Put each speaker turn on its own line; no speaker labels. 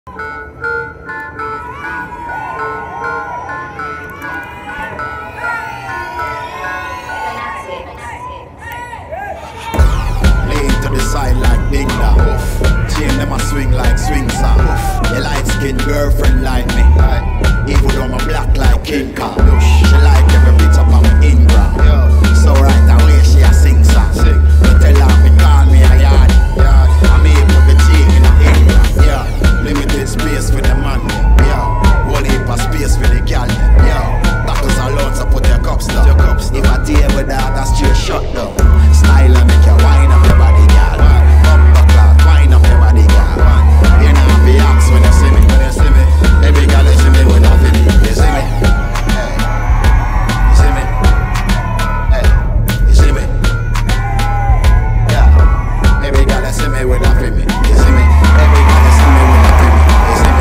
Lean to the side like ding da. Chain them a swing like swing song. Your light skinned girlfriend like me. Even though I'm black like King Kong. She like